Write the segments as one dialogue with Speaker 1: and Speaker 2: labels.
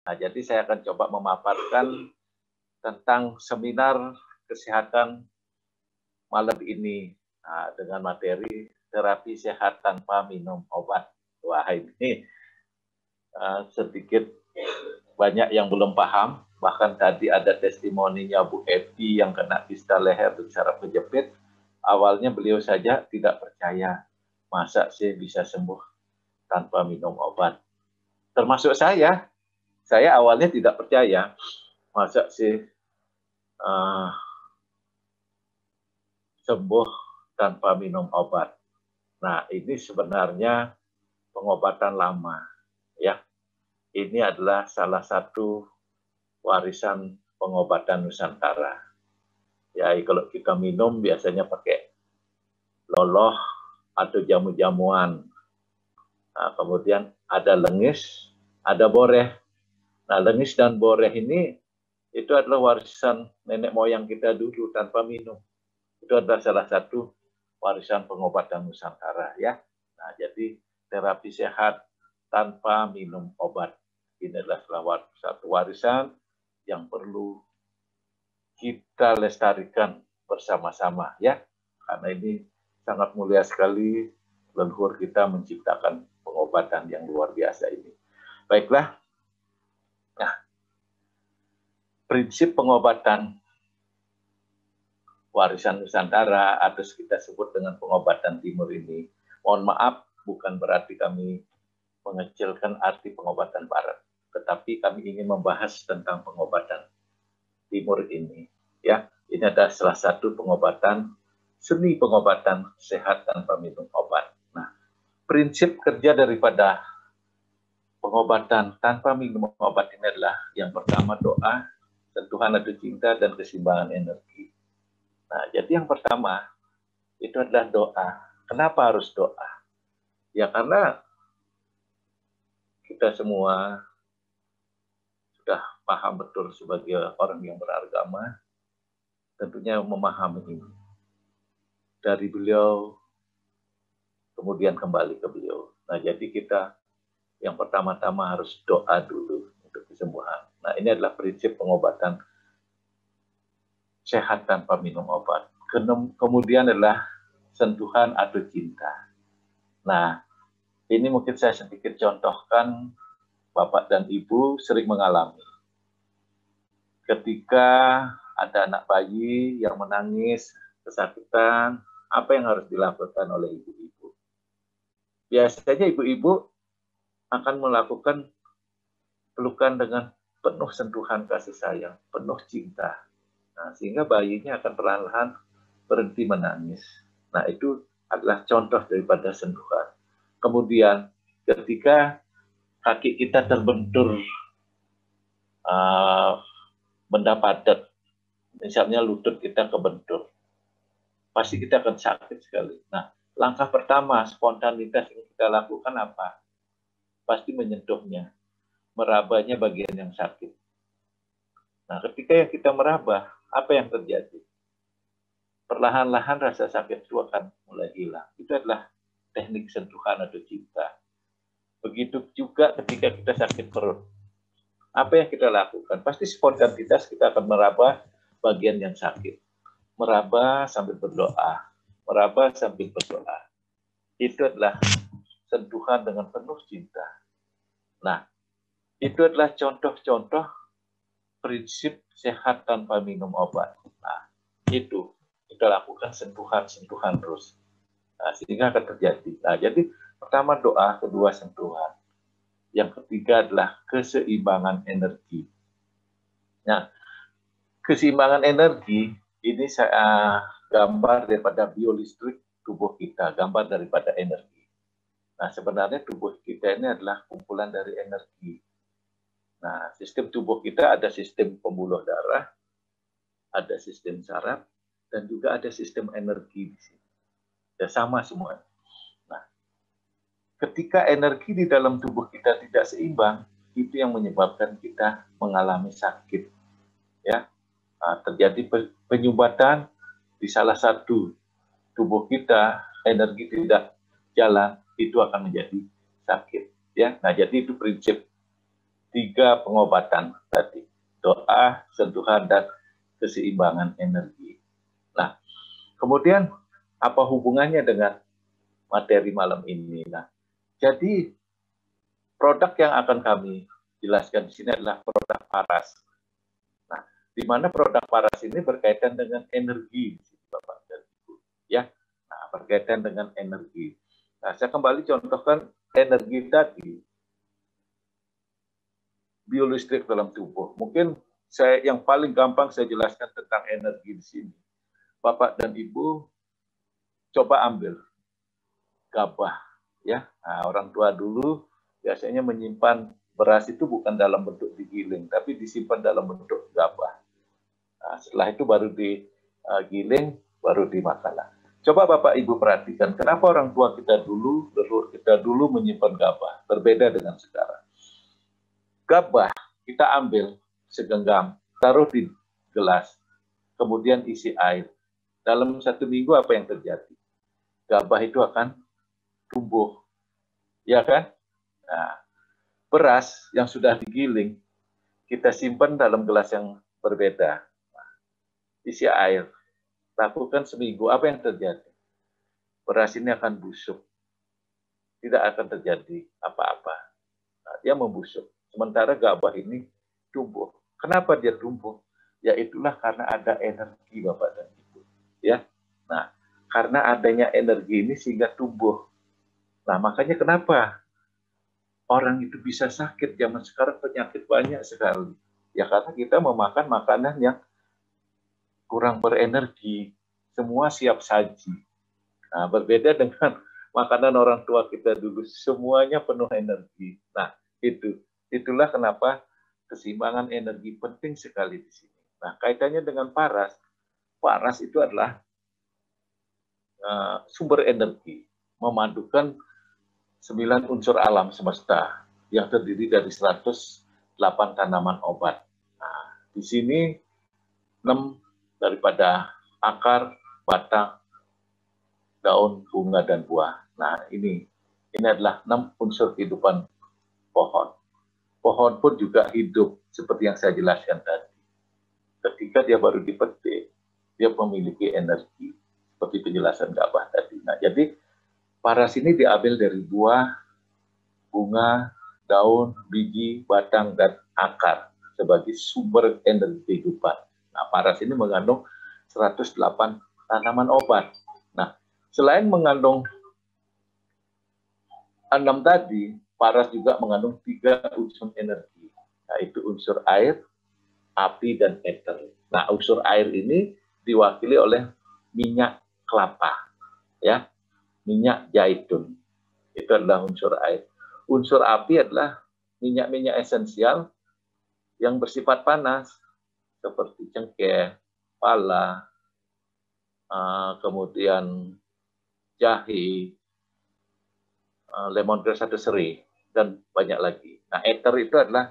Speaker 1: Nah, jadi saya akan coba memaparkan tentang seminar kesehatan malam ini dengan materi terapi sehat tanpa minum obat. Wah, ini sedikit banyak yang belum paham. Bahkan tadi ada testimoninya Bu Epi yang kena kista leher dan saraf kejepit. Awalnya beliau saja tidak percaya, masa sih bisa sembuh tanpa minum obat. Termasuk saya awalnya tidak percaya, masa sih sembuh tanpa minum obat. Nah, ini sebenarnya pengobatan lama, ya. Ini adalah salah satu warisan pengobatan Nusantara. Ya, kalau kita minum biasanya pakai loloh atau jamu-jamuan. Nah, kemudian ada lengis, ada boreh. Nah, lengis dan boreh ini itu adalah warisan nenek moyang kita dulu tanpa minum. Itu adalah salah satu warisan pengobatan Nusantara, ya. Nah, jadi terapi sehat tanpa minum obat. Ini adalah satu warisan yang perlu kita lestarikan bersama-sama, ya. Karena ini sangat mulia sekali leluhur kita menciptakan pengobatan yang luar biasa ini. Baiklah. Nah, prinsip pengobatan warisan Nusantara atau kita sebut dengan pengobatan timur ini, mohon maaf, bukan berarti kami mengecilkan arti pengobatan barat, tetapi kami ingin membahas tentang pengobatan timur ini, ya. Ini adalah salah satu pengobatan, seni pengobatan sehat tanpa minum obat. Nah, prinsip kerja daripada pengobatan tanpa minum obat ini adalah yang pertama doa, sentuhan atau cinta, dan keseimbangan energi. Nah, jadi yang pertama itu adalah doa. Kenapa harus doa? Ya karena kita semua sudah paham betul sebagai orang yang beragama, tentunya memahami ini. Dari beliau, kemudian kembali ke beliau. Nah, jadi kita yang pertama-tama harus doa dulu untuk kesembuhan. Nah, ini adalah prinsip pengobatan sehat tanpa minum obat. Kemudian adalah sentuhan atau cinta. Nah, ini mungkin saya sedikit contohkan, Bapak dan Ibu sering mengalami. Ketika ada anak bayi yang menangis, kesakitan, apa yang harus dilakukan oleh ibu-ibu? Biasanya ibu-ibu akan melakukan pelukan dengan penuh sentuhan kasih sayang, penuh cinta. Nah, sehingga bayinya akan perlahan-lahan berhenti menangis. Nah, itu adalah contoh daripada sentuhan. Kemudian, ketika kaki kita terbentur benda padat, misalnya lutut kita kebentur, pasti kita akan sakit sekali. Nah, langkah pertama spontanitas yang kita lakukan apa? Pasti menyentuhnya, merabanya bagian yang sakit. Nah, ketika yang kita meraba, apa yang terjadi? Perlahan-lahan rasa sakit itu akan mulai hilang. Itu adalah teknik sentuhan atau cinta. Begitu juga ketika kita sakit perut. Apa yang kita lakukan? Pasti spontanitas kita akan meraba bagian yang sakit. Meraba sambil berdoa. Meraba sambil berdoa. Itu adalah sentuhan dengan penuh cinta. Nah, itu adalah contoh-contoh prinsip sehat tanpa minum obat. Nah, itu kita lakukan sentuhan-sentuhan terus. Nah, sehingga akan terjadi. Nah, jadi pertama doa, kedua sentuhan. Yang ketiga adalah keseimbangan energi. Nah, keseimbangan energi ini saya gambar daripada biolistrik tubuh kita, gambar daripada energi. Nah, sebenarnya tubuh kita ini adalah kumpulan dari energi. Nah, sistem tubuh kita ada sistem pembuluh darah, ada sistem saraf, dan juga ada sistem energi di sini. Ya, sama semua. Nah, ketika energi di dalam tubuh kita tidak seimbang, itu yang menyebabkan kita mengalami sakit. Ya, nah, terjadi penyumbatan di salah satu tubuh kita, energi tidak jalan, itu akan menjadi sakit. Ya, nah jadi itu prinsip 3 pengobatan tadi, doa, sentuhan, dan keseimbangan energi. Nah, kemudian apa hubungannya dengan materi malam ini? Nah, jadi produk yang akan kami jelaskan di sini adalah produk paras. Nah, di mana produk paras ini berkaitan dengan energi, Bapak dan Ibu. Ya, nah, berkaitan dengan energi. Nah, saya kembali contohkan energi tadi, biolistrik dalam tubuh. Mungkin yang paling gampang saya jelaskan tentang energi di sini. Bapak dan Ibu coba ambil gabah, ya. Nah, orang tua dulu biasanya menyimpan beras itu bukan dalam bentuk digiling, tapi disimpan dalam bentuk gabah. Nah, setelah itu baru digiling, baru dimakan. Nah, coba Bapak Ibu perhatikan, kenapa orang tua kita dulu, leluhur kita dulu menyimpan gabah, berbeda dengan sekarang. Gabah kita ambil segenggam, taruh di gelas, kemudian isi air. Dalam 1 minggu apa yang terjadi? Gabah itu akan tumbuh, ya kan? Nah, beras yang sudah digiling, kita simpan dalam gelas yang berbeda. Nah, isi air, lakukan seminggu, apa yang terjadi? Beras ini akan busuk, tidak akan terjadi apa-apa. Nah, dia membusuk. Sementara gabah ini tumbuh. Kenapa dia tumbuh? Ya itulah karena ada energi, Bapak dan Ibu. Ya, nah karena adanya energi ini sehingga tumbuh. Nah makanya kenapa orang itu bisa sakit zaman sekarang, penyakit banyak sekali. Ya karena kita memakan makanan yang kurang berenergi, semua siap saji. Nah berbeda dengan makanan orang tua kita dulu, semuanya penuh energi. Nah itulah kenapa keseimbangan energi penting sekali di sini. Nah kaitannya dengan paras, paras itu adalah sumber energi, memadukan 9 unsur alam semesta yang terdiri dari 108 tanaman obat. Nah, di sini 6 daripada akar, batang, daun, bunga, dan buah. Nah, ini adalah 6 unsur kehidupan pohon. Pohon pun juga hidup seperti yang saya jelaskan tadi. Ketika dia baru dipetik, dia memiliki energi seperti penjelasan gabah tadi. Nah, jadi paras ini diambil dari buah, bunga, daun, biji, batang, dan akar sebagai sumber energi kehidupan. Nah, paras ini mengandung 108 tanaman obat. Nah, selain mengandung 6 tadi, paras juga mengandung 3 unsur energi, yaitu unsur air, api, dan ether. Nah, unsur air ini diwakili oleh minyak kelapa, ya, minyak zaitun. Itu adalah unsur air. Unsur api adalah minyak-minyak esensial yang bersifat panas, seperti cengkeh, pala, kemudian jahe, lemongrass atau serai, dan banyak lagi. Nah, ether itu adalah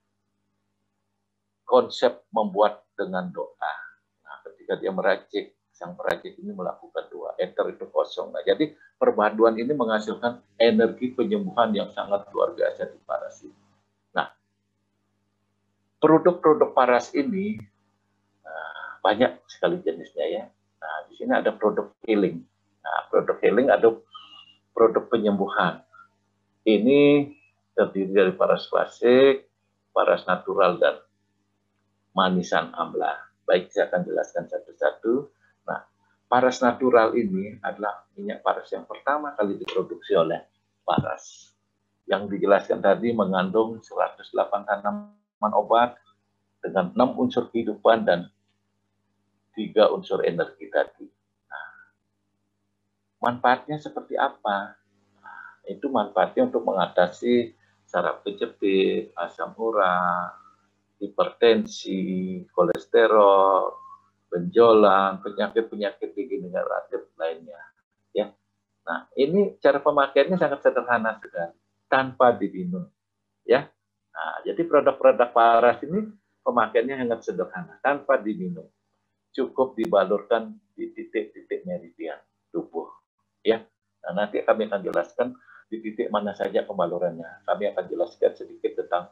Speaker 1: konsep membuat dengan doa. Nah, ketika dia meracik, sang peracik ini melakukan doa, ether itu kosong. Nah, jadi perpaduan ini menghasilkan energi penyembuhan yang sangat luar biasa di paras ini. Nah, produk-produk paras ini banyak sekali jenisnya ya. Nah, di sini ada produk healing. Nah, produk healing ada produk penyembuhan. Ini terdiri dari paras klasik, paras natural, dan manisan amla. Baik, saya akan jelaskan satu-satu. Nah, paras natural ini adalah minyak paras yang pertama kali diproduksi oleh paras. Yang dijelaskan tadi mengandung 108 tanaman obat dengan 6 unsur kehidupan dan 3 unsur energi tadi. Nah, manfaatnya seperti apa? Nah, itu manfaatnya untuk mengatasi saraf kejepit, asam urat, hipertensi, kolesterol, benjolan, penyakit-penyakit degeneratif lainnya. Ya. Nah, ini cara pemakaiannya sangat sederhana sekali, tanpa diminum. Ya. Nah, jadi produk-produk paras ini pemakaiannya sangat sederhana, tanpa diminum. Cukup dibalurkan di titik-titik meridian tubuh. Ya. Nah, nanti kami akan jelaskan di titik mana saja pembalurannya. Kami akan jelaskan sedikit tentang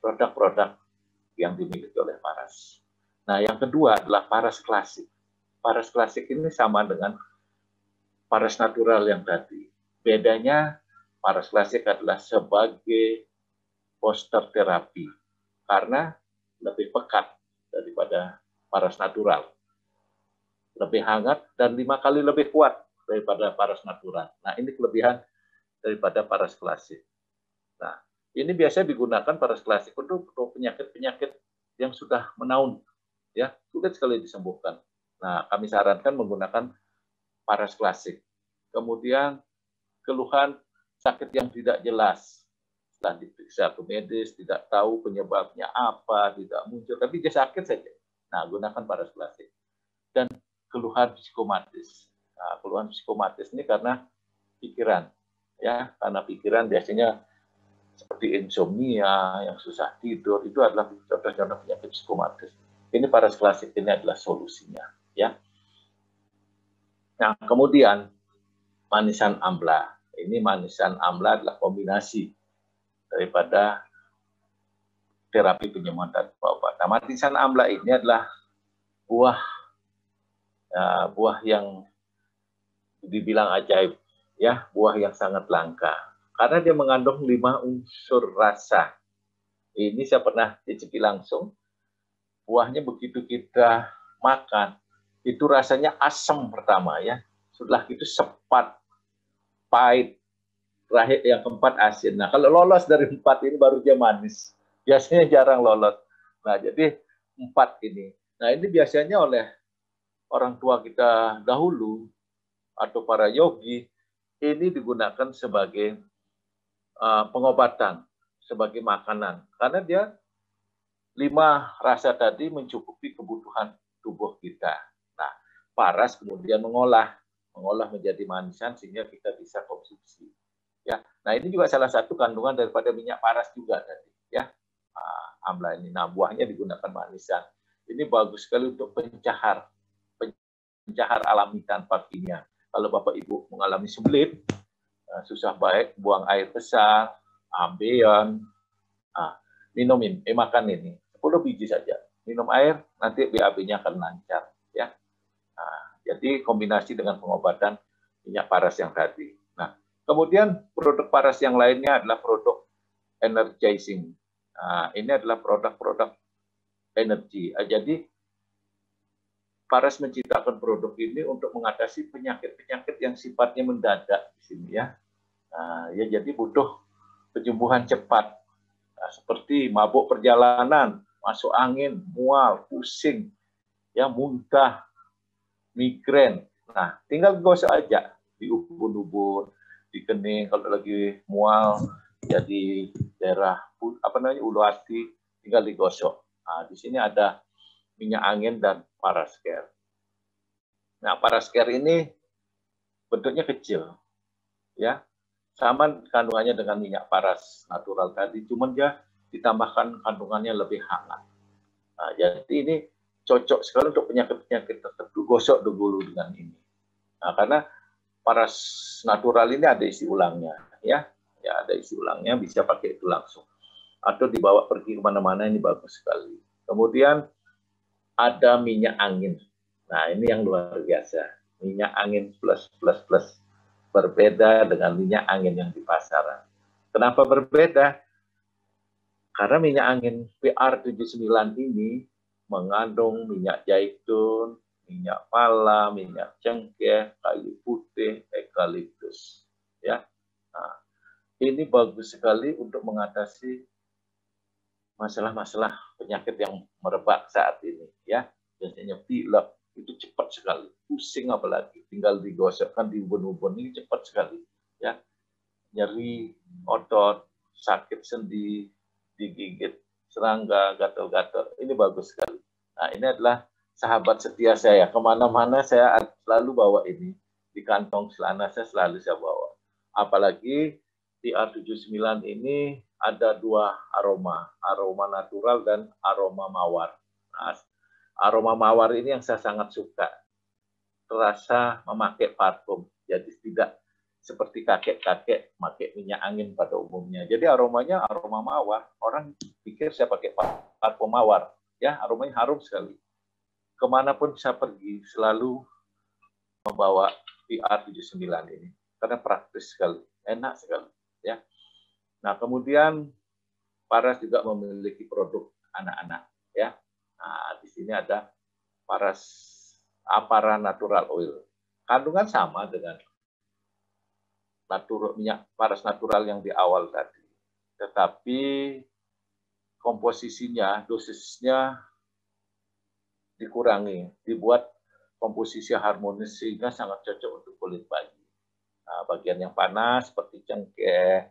Speaker 1: produk-produk yang dimiliki oleh Paras. Nah, yang kedua adalah Paras klasik. Paras klasik ini sama dengan Paras natural yang tadi. Bedanya Paras klasik adalah sebagai poster terapi karena lebih pekat daripada Paras natural. Lebih hangat dan 5 kali lebih kuat daripada Paras natural. Nah, ini kelebihan daripada Paras klasik. Nah, ini biasanya digunakan Paras klasik untuk penyakit-penyakit yang sudah menaun, ya, sulit sekali disembuhkan. Nah, kami sarankan menggunakan Paras klasik. Kemudian keluhan sakit yang tidak jelas, setelah diperiksa ke medis, tidak tahu penyebabnya apa, tidak muncul, tapi dia sakit saja. Nah, gunakan Paras klasik. Dan keluhan psikomatis. Nah, keluhan psikomatis ini karena pikiran, ya, karena pikiran biasanya seperti insomnia, yang susah tidur, itu adalah contoh-contoh penyakit psikomatis. Ini Paras klasik ini adalah solusinya, ya. Nah, kemudian manisan amla. Ini manisan amla adalah kombinasi daripada terapi penyembuhan tanpa obat. Nah, manisan amla ini adalah buah yang dibilang ajaib, ya, buah yang sangat langka. Karena dia mengandung 5 unsur rasa. Ini saya pernah cicipi langsung. Buahnya begitu kita makan, itu rasanya asam pertama, ya. Setelah itu sepat, pahit, terakhir yang keempat asin. Nah, kalau lolos dari 4 ini baru dia manis. Biasanya jarang lolos. Nah, jadi 4 ini. Nah, ini biasanya oleh orang tua kita dahulu atau para yogi ini digunakan sebagai pengobatan, sebagai makanan. Karena dia 5 rasa tadi mencukupi kebutuhan tubuh kita. Nah, Paras kemudian mengolah menjadi manisan sehingga kita bisa konsumsi. Ya, nah ini juga salah satu kandungan daripada minyak paras juga tadi, ya, amla ini. Nah, buahnya digunakan manisan. Ini bagus sekali untuk pencahar alami tanpa kimia. Kalau Bapak Ibu mengalami sembelit, susah baik, buang air besar, ambeien, minumin, makan ini 10 biji saja. Minum air, nanti BAB-nya akan lancar, ya. Jadi kombinasi dengan pengobatan minyak paras yang tadi. Nah, kemudian produk paras yang lainnya adalah produk energizing. Ini adalah produk-produk energi. Jadi Paras menciptakan produk ini untuk mengatasi penyakit-penyakit yang sifatnya mendadak di sini, ya. Ya, jadi butuh penyembuhan cepat. Seperti mabuk perjalanan, masuk angin, mual, pusing, ya, muntah, migrain. Nah, tinggal gosok aja di ubun-ubun, di kening, kalau lagi mual, jadi daerah ulu hati, tinggal digosok. Nah, di sini ada minyak angin dan Paras Care. Nah, Paras Care ini bentuknya kecil, ya, sama kandungannya dengan minyak paras natural tadi, cuman dia ditambahkan kandungannya lebih hangat. Nah, jadi ini cocok sekali untuk penyakit-penyakit tertentu, gosok dulu dengan ini. Nah, karena paras natural ini ada isi ulangnya, ya, ada isi ulangnya, bisa pakai itu langsung. Atau dibawa pergi kemana-mana, ini bagus sekali. Kemudian ada minyak angin. Nah, ini yang luar biasa. Minyak angin plus. Berbeda dengan minyak angin yang di pasaran. Kenapa berbeda? Karena minyak angin PR79 ini mengandung minyak zaitun, minyak pala, minyak cengkeh, kayu putih, eukaliptus. Ya, nah, ini bagus sekali untuk mengatasi masalah-masalah penyakit yang merebak saat ini. Ya, biasanya pilek itu cepat sekali, pusing apalagi, tinggal digosokkan di ubun-ubun ini cepat sekali. Ya, nyeri otot, sakit sendi, digigit serangga, gatal-gatal, ini bagus sekali. Nah, ini adalah sahabat setia saya. Kemana-mana saya selalu bawa ini. Di kantong celana saya selalu saya bawa. Apalagi PR79 ini ada 2 aroma. Aroma natural dan aroma mawar. Nah, aroma mawar ini yang saya sangat suka. Terasa memakai parfum. Jadi tidak seperti kakek-kakek pakai minyak angin pada umumnya. Jadi aromanya aroma mawar. Orang pikir saya pakai parfum mawar, ya aromanya harum sekali. Kemanapun saya pergi selalu membawa PR79 ini karena praktis sekali, enak sekali, ya. Nah kemudian Paras juga memiliki produk anak-anak, ya. Nah di sini ada Apara Natural Oil. Kandungan sama dengan minyak Paras natural yang di awal tadi, tetapi komposisinya, dosisnya dikurangi, dibuat komposisi harmonis sehingga sangat cocok untuk kulit bayi. Nah, bagian yang panas seperti cengkeh,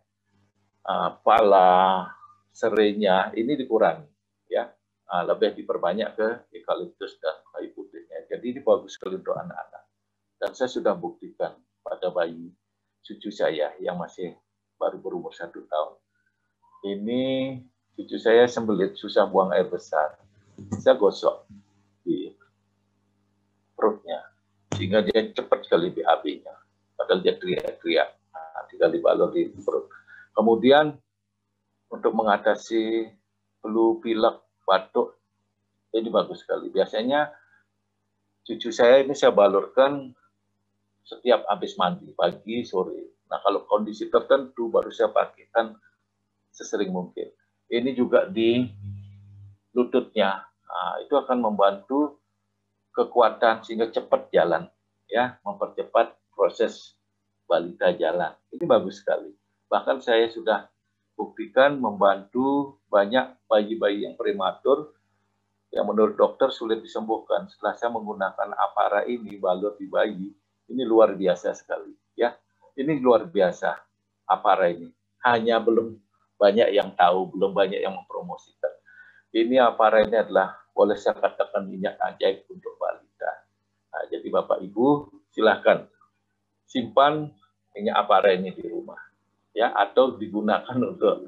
Speaker 1: pala, serainya ini dikurangi, ya. Lebih diperbanyak ke eukaliptus dan kayu putihnya. Jadi ini bagus sekali untuk anak-anak. Dan saya sudah buktikan pada bayi cucu saya yang masih baru berumur 1 tahun. Ini cucu saya sembelit, susah buang air besar. Saya gosok di perutnya, sehingga dia cepat sekali BAB-nya. Padahal dia teriak-teriak, tinggal dibalur di perut. Kemudian untuk mengatasi flu, pilek, batuk, ini bagus sekali. Biasanya cucu saya ini saya balurkan setiap habis mandi, pagi, sore. Nah, kalau kondisi tertentu baru saya pakaikan sesering mungkin. Ini juga di lututnya. Nah, itu akan membantu kekuatan sehingga cepat jalan, ya, mempercepat proses balita jalan. Ini bagus sekali. Bahkan saya sudah buktikan membantu banyak bayi-bayi yang prematur yang menurut dokter sulit disembuhkan. Setelah saya menggunakan Apara ini, balur di bayi, ini luar biasa sekali, ya. Ini luar biasa Apara ini. Hanya belum banyak yang tahu, belum banyak yang mempromosikan. Ini Apara ini adalah, boleh saya katakan, minyak ajaib untuk balita. Nah, jadi Bapak Ibu silahkan simpan minyak Apara ini di rumah, ya, atau digunakan untuk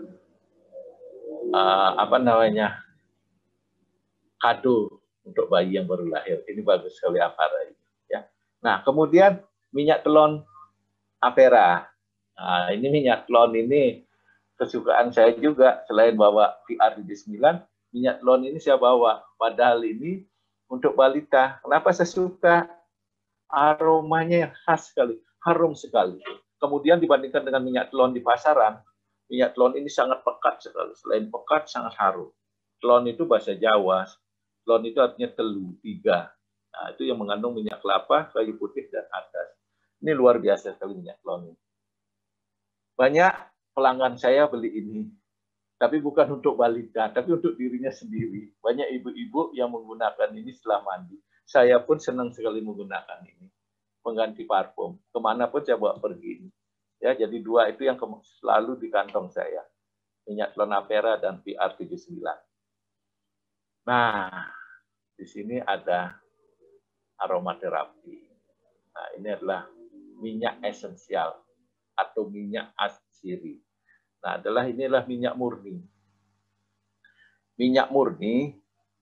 Speaker 1: kado untuk bayi yang baru lahir. Ini bagus sekali Apara ini, ya. Nah, kemudian minyak telon Apera. Nah, ini minyak telon ini kesukaan saya juga. Selain bawa PR79, minyak telon ini saya bawa. Padahal ini untuk balita. Kenapa saya suka? Aromanya khas sekali, harum sekali. Kemudian dibandingkan dengan minyak telon di pasaran, minyak telon ini sangat pekat sekali. Selain pekat, sangat harum. Telon itu bahasa Jawa. Telon itu artinya telu, 3. Nah, itu yang mengandung minyak kelapa, kayu putih, dan atas. Ini luar biasa sekali minyak telon ini. Banyak pelanggan saya beli ini, tapi bukan untuk balita, tapi untuk dirinya sendiri. Banyak ibu-ibu yang menggunakan ini setelah mandi. Saya pun senang sekali menggunakan ini, mengganti parfum. Kemanapun saya bawa pergi. Ya, jadi 2 itu yang selalu di kantong saya. Minyak telon Apera dan PR79. Nah, di sini ada aromaterapi. Nah, ini adalah minyak esensial atau minyak asiri. Nah, inilah minyak murni. Minyak murni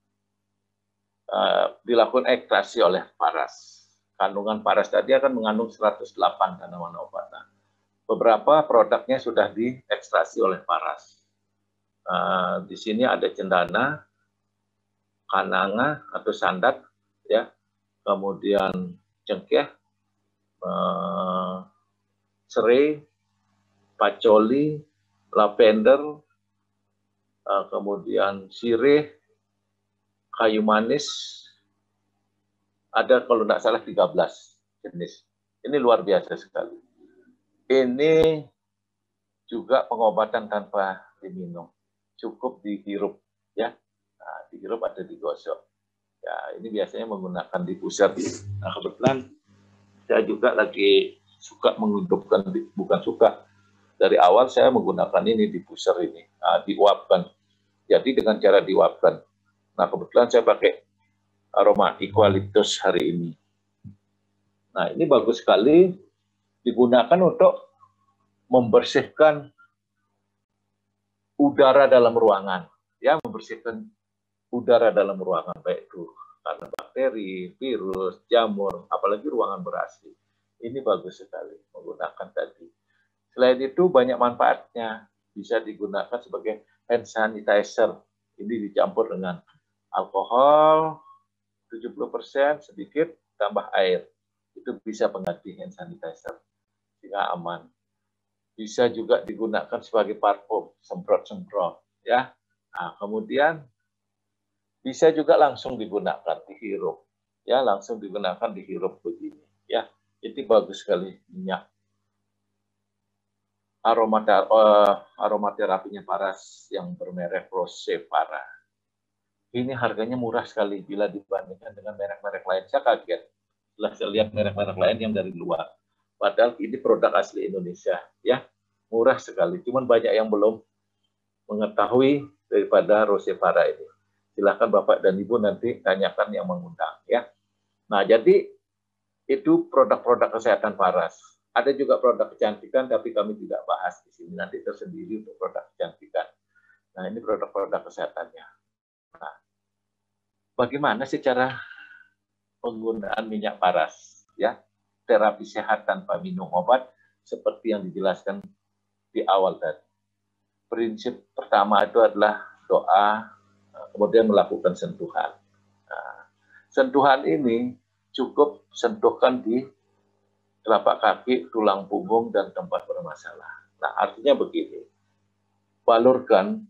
Speaker 1: dilakukan ekstraksi oleh Paras. Kandungan Paras tadi akan mengandung 108 tanaman obatan. Beberapa produknya sudah diekstraksi oleh Paras. Di sini ada cendana, kananga atau sandak, ya, kemudian cengkeh, serai, pacoli, lavender, kemudian sirih, kayu manis, ada kalau tidak salah 13 jenis. Ini luar biasa sekali. Ini juga pengobatan tanpa diminum, cukup dihirup, ya. Nah, dihirup atau digosok. Ya, ini biasanya menggunakan diffuser. Nah, kebetulan saya juga lagi suka menghidupkan, bukan suka, dari awal saya menggunakan ini diffuser ini, diuapkan. Jadi dengan cara diuapkan. Nah, kebetulan saya pakai aroma eukaliptus hari ini. Nah, ini bagus sekali digunakan untuk membersihkan udara dalam ruangan, ya, membersihkan udara dalam ruangan, baik itu karena bakteri, virus, jamur, apalagi ruangan ber-AC. Ini bagus sekali menggunakan tadi. Selain itu banyak manfaatnya. Bisa digunakan sebagai hand sanitizer. Ini dicampur dengan alkohol 70% sedikit tambah air. Itu bisa mengganti hand sanitizer sehingga aman. Bisa juga digunakan sebagai parfum, semprot-semprot ya. Nah, kemudian bisa juga langsung digunakan dihirup. Ya, langsung digunakan dihirup begini ya. Ini bagus sekali minyak aromaterapinya Paras yang bermerek Rosevara. Ini harganya murah sekali bila dibandingkan dengan merek-merek lain. Saya kaget setelah saya lihat merek-merek lain yang dari luar. Padahal ini produk asli Indonesia, ya murah sekali. Cuman banyak yang belum mengetahui daripada Rosevara ini. Silahkan Bapak dan Ibu nanti tanyakan yang mengundang, ya. Nah, jadi itu produk-produk kesehatan Paras. Ada juga produk kecantikan, tapi kami tidak bahas di sini. Nanti tersendiri untuk produk kecantikan. Nah, ini produk-produk kesehatannya. Nah, bagaimana sih cara penggunaan minyak Paras? Ya, terapi sehat tanpa minum obat, seperti yang dijelaskan di awal tadi. Prinsip pertama itu adalah doa, kemudian melakukan sentuhan. Nah, sentuhan ini cukup sentuhkan di telapak kaki, tulang punggung, dan tempat bermasalah. Nah, artinya begini, balurkan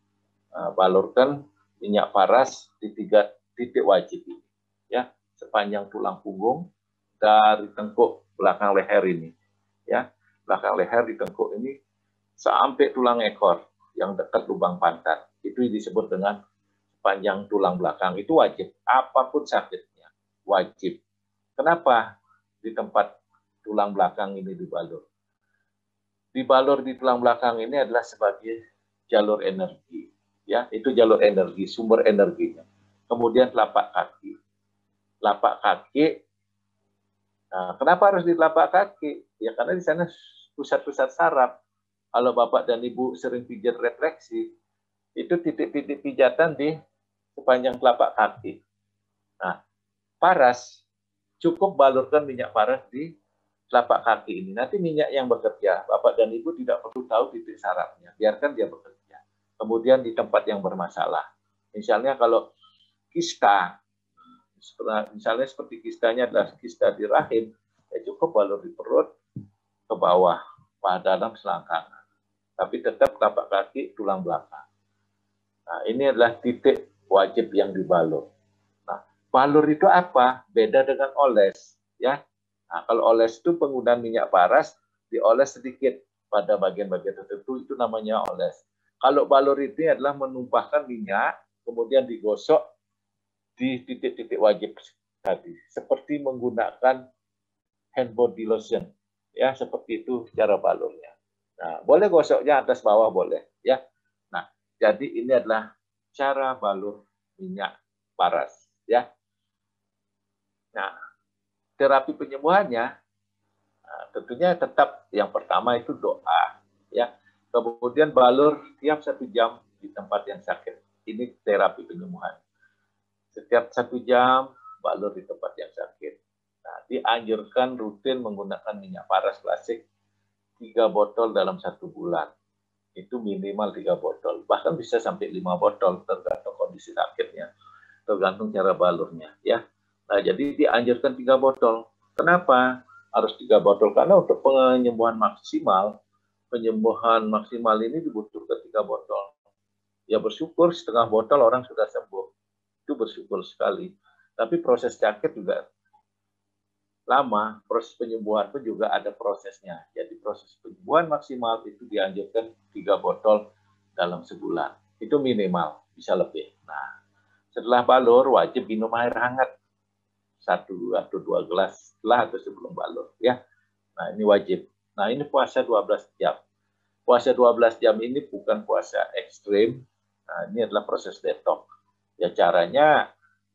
Speaker 1: minyak Paras di 3 titik wajib ini, ya, sepanjang tulang punggung dari tengkuk belakang leher ini, ya, belakang leher di tengkuk ini sampai tulang ekor yang dekat lubang pantat. Itu disebut dengan sepanjang tulang belakang. Itu wajib, apapun sakitnya, wajib. Kenapa di tempat tulang belakang ini dibalur? Dibalur di tulang belakang ini adalah sebagai jalur energi, ya, itu jalur energi, sumber energinya. Kemudian telapak kaki. Telapak kaki, nah, kenapa harus di telapak kaki? Ya karena di sana pusat-pusat saraf. Kalau Bapak dan Ibu sering pijat refleksi, itu titik-titik pijatan di sepanjang telapak kaki. Nah, Paras, cukup balurkan minyak Paras di telapak kaki ini. Nanti minyak yang bekerja, Bapak dan Ibu tidak perlu tahu titik sarafnya, biarkan dia bekerja. Kemudian di tempat yang bermasalah. Misalnya kalau kista, misalnya seperti kistanya adalah kista di rahim, ya cukup balur di perut ke bawah, pada dalam selangkangan. Tapi tetap telapak kaki, tulang belakang. Nah, ini adalah titik wajib yang dibalur. Nah, balur itu apa? Beda dengan oles, ya. Nah, kalau oles itu penggunaan minyak Paras, dioles sedikit pada bagian-bagian tertentu, itu namanya oles. Kalau balur itu adalah menumpahkan minyak, kemudian digosok di titik-titik wajib tadi, seperti menggunakan hand body lotion, ya, seperti itu cara balurnya. Nah, boleh gosoknya atas bawah boleh, ya. Nah, jadi ini adalah cara balur minyak Paras, ya. Nah, terapi penyembuhannya tentunya tetap yang pertama itu doa, ya. Kemudian balur tiap 1 jam di tempat yang sakit. Ini terapi penyembuhan. Setiap 1 jam balur di tempat yang sakit. Nah, dianjurkan rutin menggunakan minyak Paras klasik 3 botol dalam 1 bulan. Itu minimal 3 botol. Bahkan bisa sampai 5 botol tergantung kondisi sakitnya, tergantung cara balurnya, ya. Nah, jadi dianjurkan 3 botol. Kenapa harus 3 botol? Karena untuk penyembuhan maksimal ini dibutuhkan 3 botol. Ya bersyukur setengah botol orang sudah sembuh. Itu bersyukur sekali. Tapi proses sakit juga lama, proses penyembuhan pun juga ada prosesnya. Jadi proses penyembuhan maksimal itu dianjurkan 3 botol dalam sebulan. Itu minimal, bisa lebih. Nah, setelah balur wajib minum air hangat 1 atau 2 gelas setelah atau sebelum balur, ya. Nah, ini wajib. Nah, ini puasa 12 jam. Puasa 12 jam ini bukan puasa ekstrim. Nah, ini adalah proses detox. Ya caranya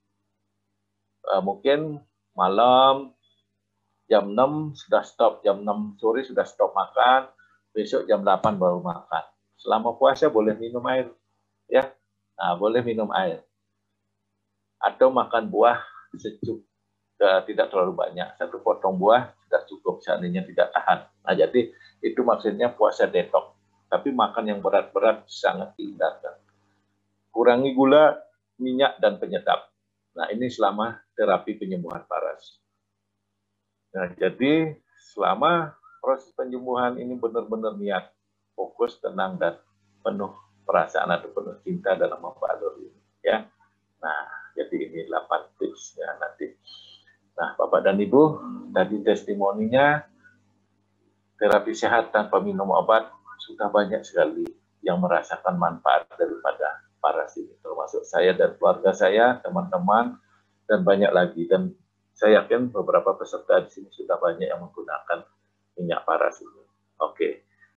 Speaker 1: mungkin malam jam 6 sudah stop, jam 6 sore sudah stop makan, besok jam 8 baru makan. Selama puasa boleh minum air, ya. Nah, boleh minum air. Atau makan buah sejuk tidak terlalu banyak. Satu potong buah sudah cukup seandainya tidak tahan. Nah, jadi itu maksudnya puasa detox. Tapi makan yang berat-berat sangat dihindarkan. Kurangi gula, minyak, dan penyedap. Nah, ini selama terapi penyembuhan paras. Nah, jadi selama proses penyembuhan ini benar-benar niat, fokus, tenang, dan penuh perasaan atau penuh cinta dalam membalur ini. Ya. Nah, jadi ini 8 tipsnya nanti. Nah, Bapak dan Ibu, tadi testimoninya terapi sehat tanpa minum obat sudah banyak sekali yang merasakan manfaat daripada paras ini, termasuk saya dan keluarga saya, teman-teman, dan banyak lagi. Dan saya yakin beberapa peserta di sini sudah banyak yang menggunakan minyak paras ini. Oke.